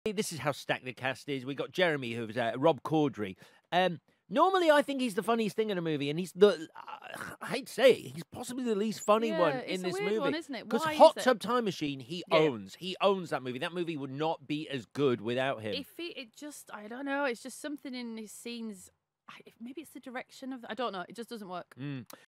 This is how stacked the cast is. We got Jeremy, who's Rob Corddry. Normally, I think he's the funniest thing in a movie, and he's the, I hate to say it, he's possibly the least funny one in this movie. One, isn't it? Because Why Hot is it? Tub Time Machine, he owns that movie. That movie would not be as good without him. It just, I don't know, it's just something in his scenes. Maybe it's the direction of, I don't know, it just doesn't work.